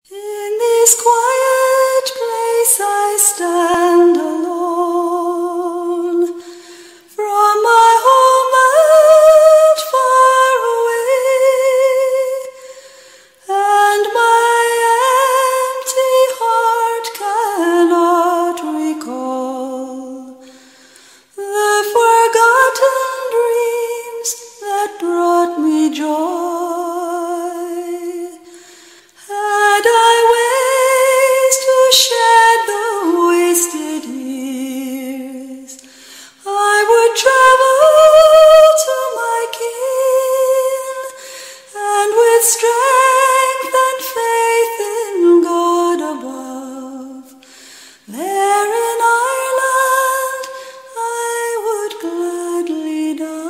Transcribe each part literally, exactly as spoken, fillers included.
In this quiet place I stand alone from my homeland far away, and my empty heart cannot recall the forgotten dreams that brought me joy. Had I ways to shed the wasted years, I would travel to my kin, and with strength and faith in God above, there in Ireland I would gladly die.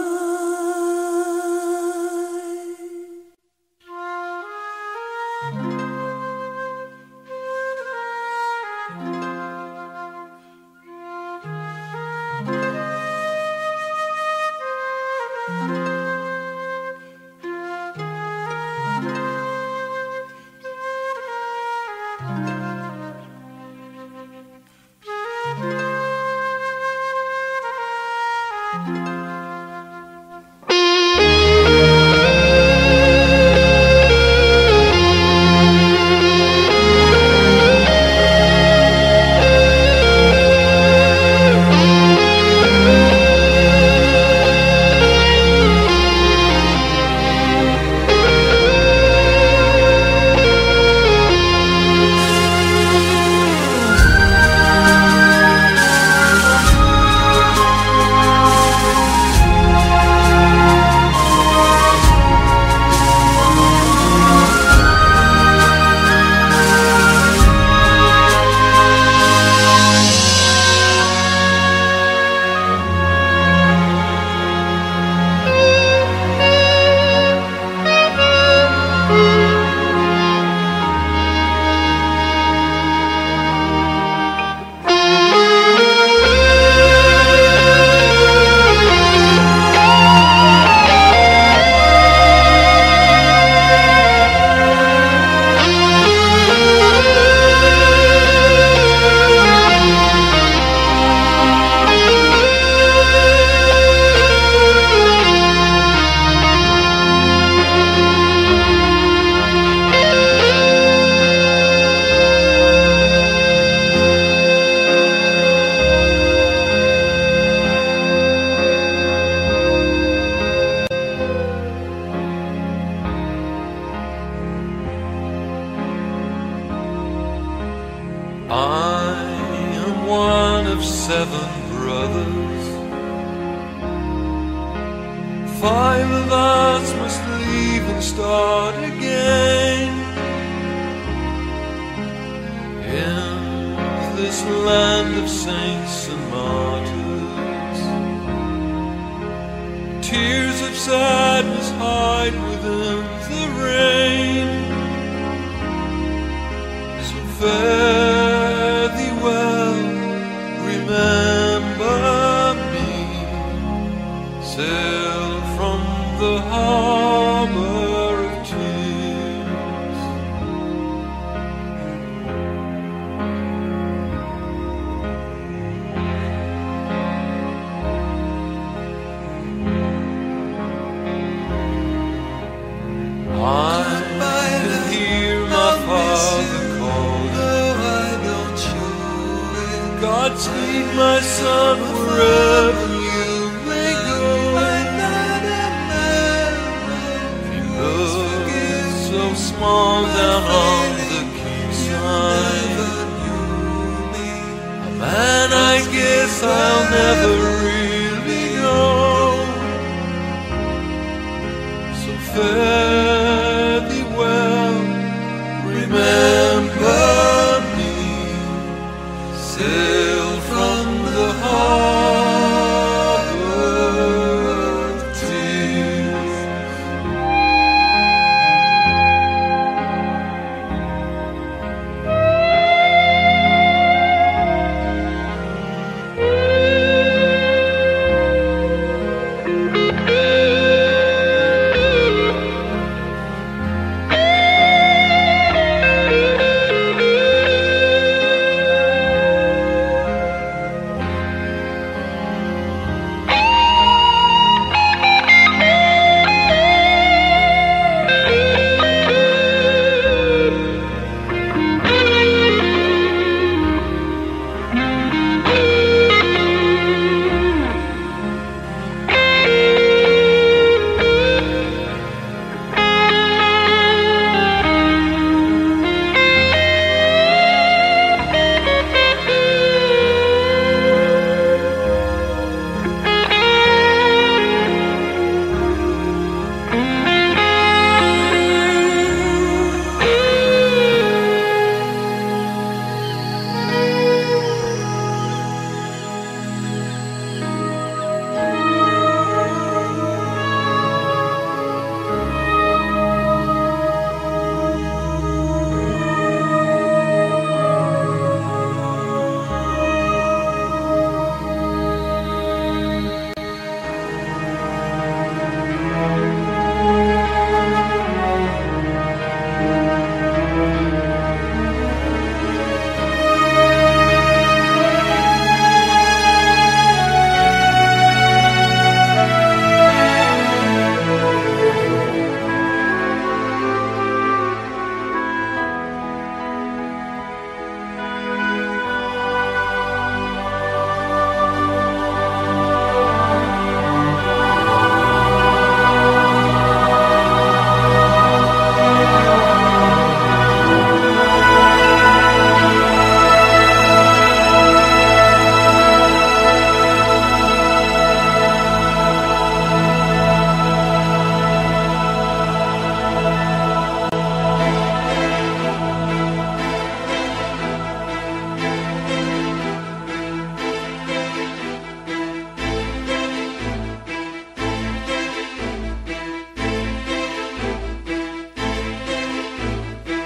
I am one of seven brothers. Five of us must leave and start again in this land of saints and martyrs. Tears of sadness hide within the rain. So fare thee well, remember me. Sail from the Harbour of Tears. I can hear my father calling. Godspeed, my son, wherever you may go. He looks so small down on the quayside. A man I guess I'll never really know. So fare thee well, remember me. Sail from the Harbour of Tears.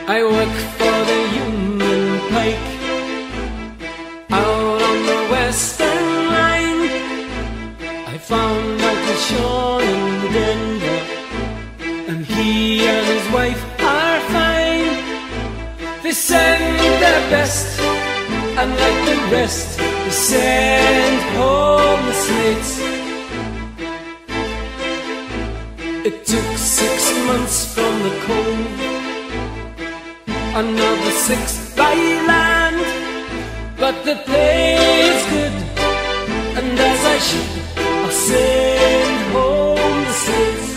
I work for the Union Pike out on the Western Line. I found Uncle Sean in Denver, and he and his wife are fine. They send their best, and like the rest, they send home the Slates. It took six months from the Cóbh, another six by land, but the play's good, and as I should, I'll send home the Slates.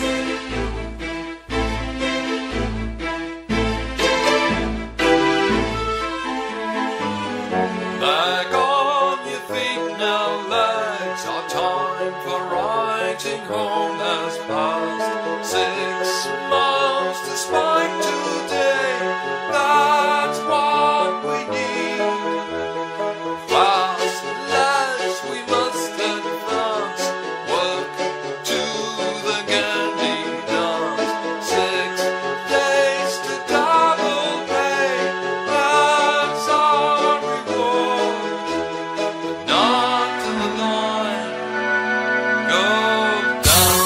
Back on your feet now, lads, our time for writing home has passed. Six months to spike today, that's what we need. Fast, lads, we must advance, work to the Gandhi dance. Six days to double pay, that's our reward. Not to the line, go down.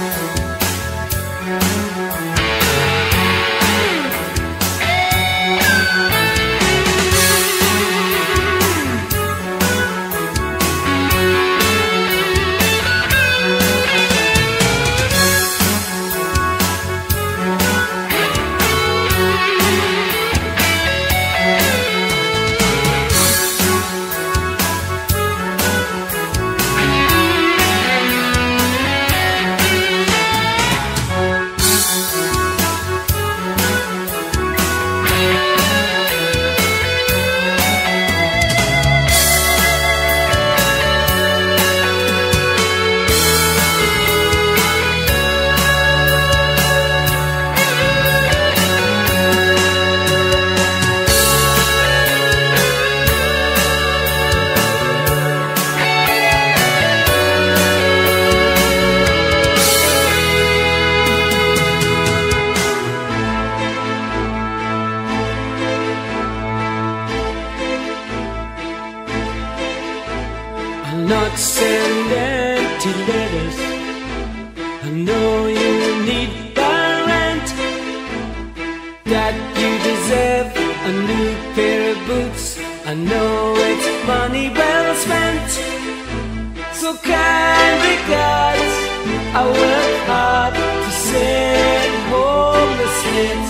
I'll not send empty letters. I know you need the rent, that you deserve a new pair of boots. I know it's money well spent. So kind regards, I work hard to send home the Slates.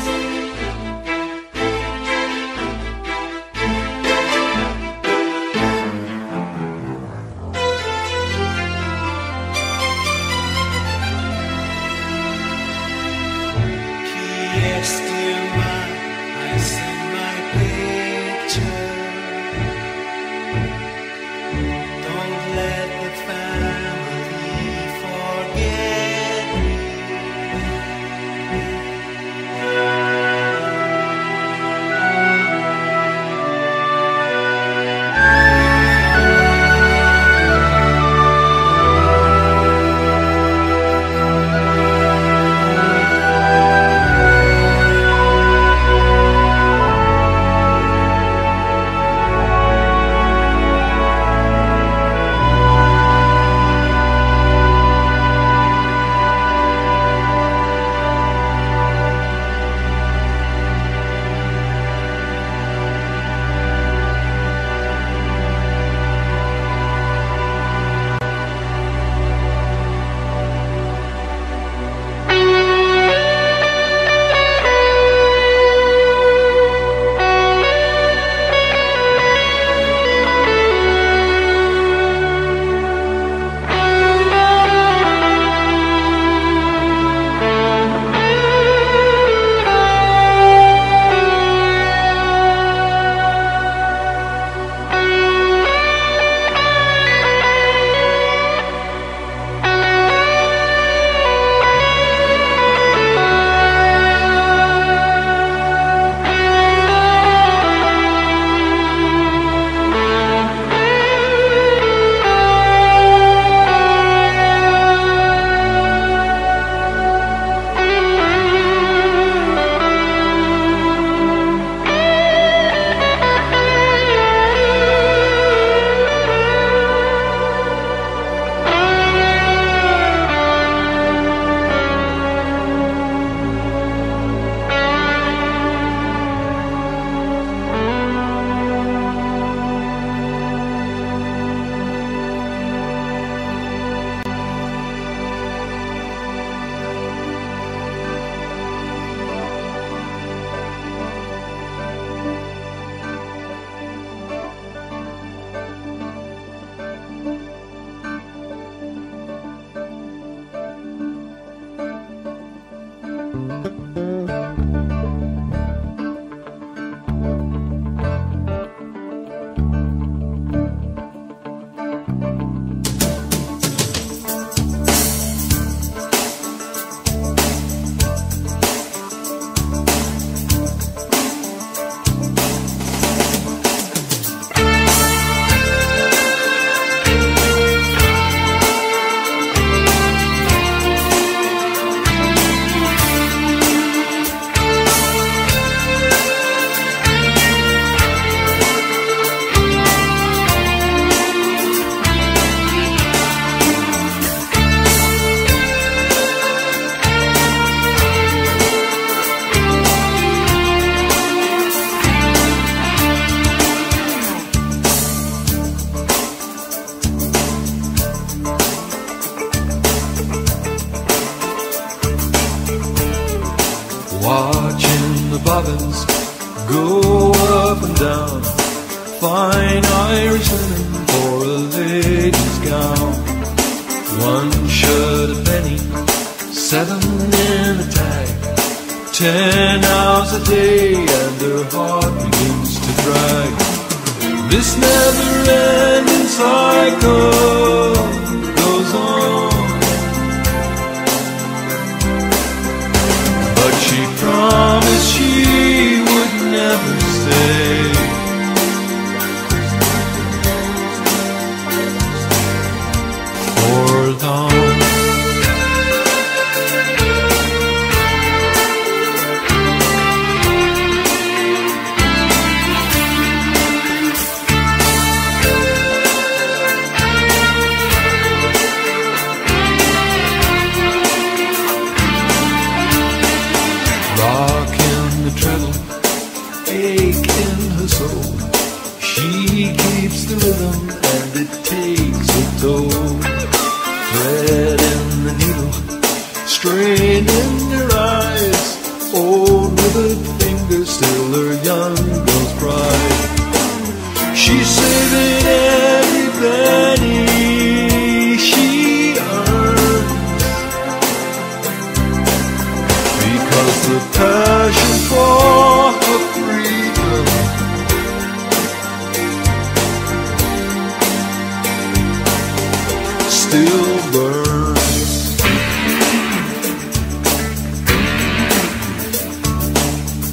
Yes, dear man, I send my picture. Don't let the family forget me. windows go up and down. Fine Irish linen for a lady's gown. One shirt a penny, seven in a tag. Ten hours a day and her heart begins to drag. This never-ending cycle goes on. But she promised she would never stay. For long. She keeps the rhythm and it takes a toll. Thread in the needle, strain in her eyes. Old withered fingers, still her young girl's pride. She's saving every penny she earns, because the passion for her freedom still burns.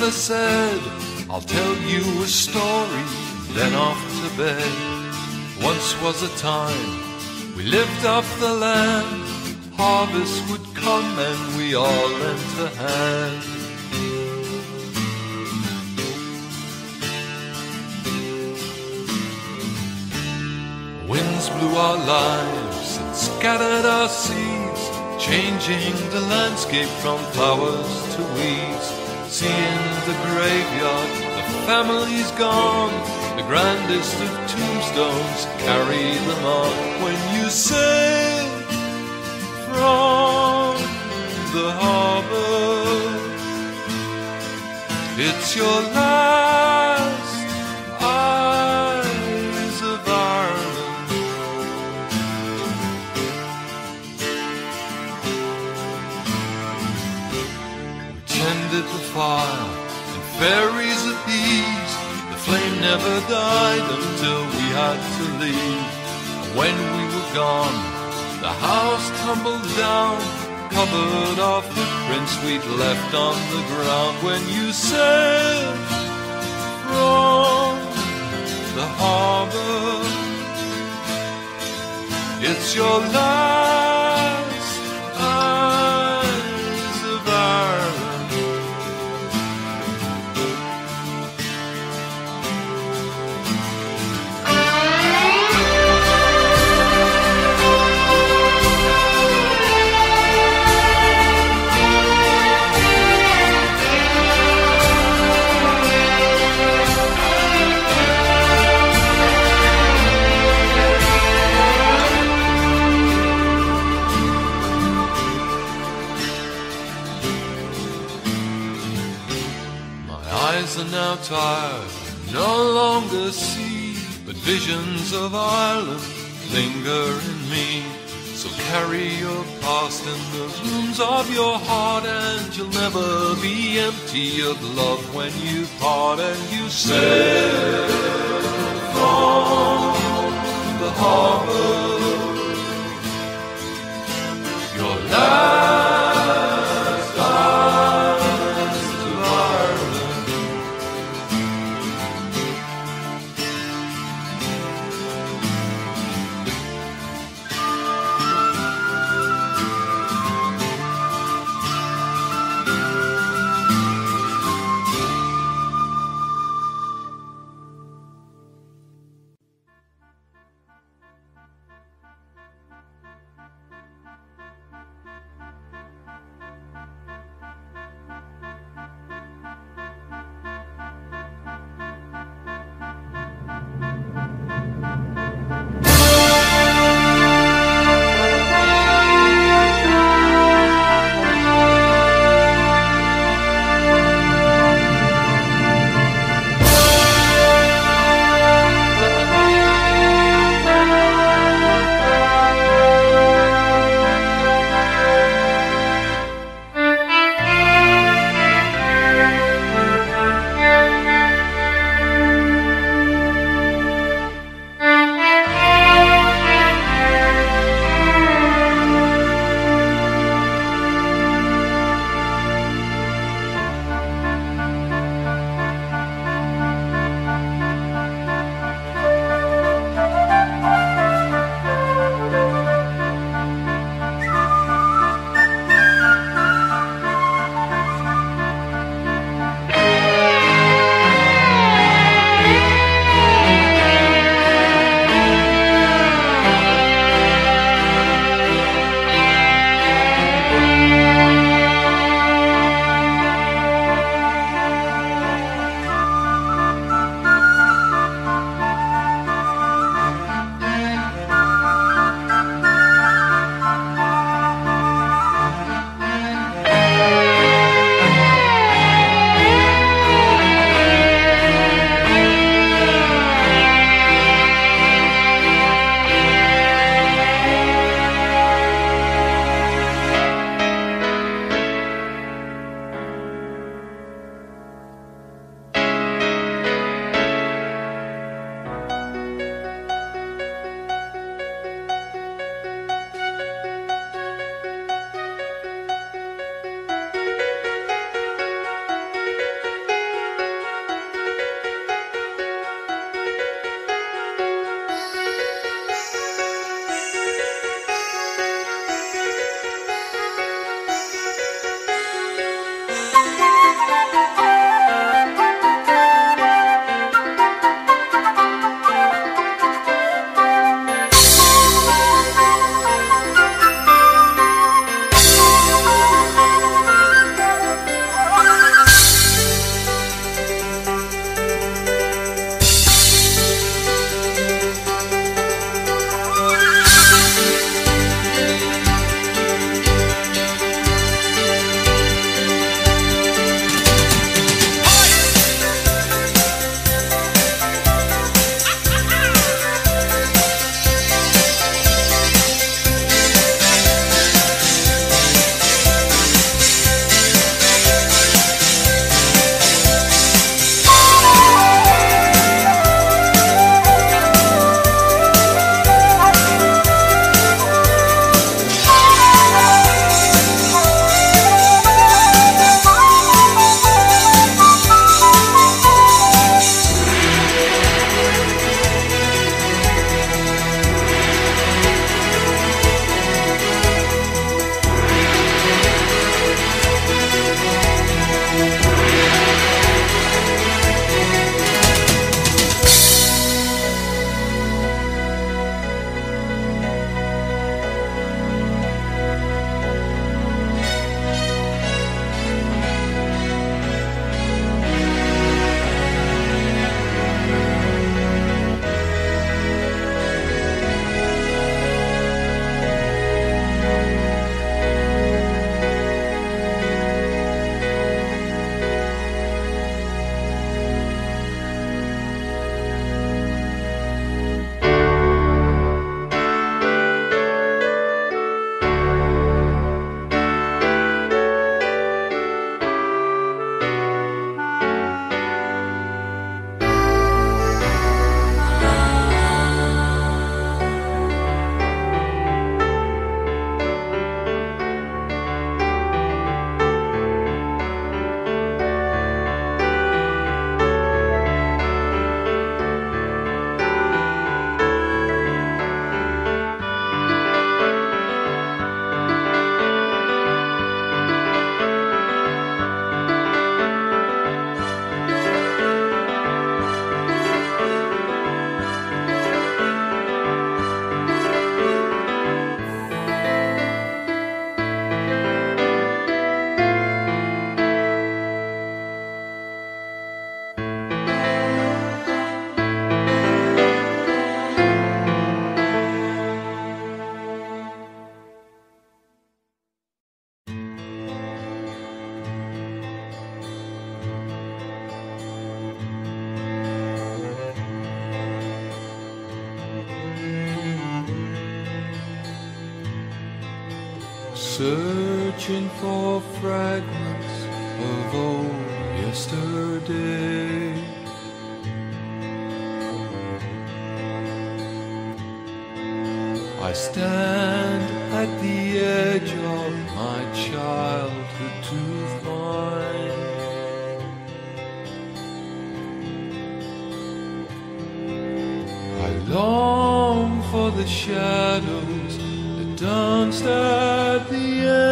grandmother said, I'll tell you a story, then off to bed. Once was a time we lived off the land. Harvest would come and we all lent a hand. Winds blew our lives and scattered our seeds, changing the landscape from flowers to weeds. See in the graveyard, the family's gone. The grandest of tombstones carry them on. When you sail from the harbor, it's your last eyes of Ireland. We tended the fire and fairies appeased. The flame never died until we had to leave. And when we were gone, the house tumbled down, covered our footprints we'd left on the ground. When you sailed from the harbor, it's your last eyes of Ireland. Are now tired, no longer see, but visions of Ireland linger in me. So carry your past in the rooms of your heart, and you'll never be empty of love when you part. And you sail from the harbor, your last eyes of Ireland. searching for fragments of old yesterday. I stand at the edge of my childhood to find I long for the shadows that danced at the end.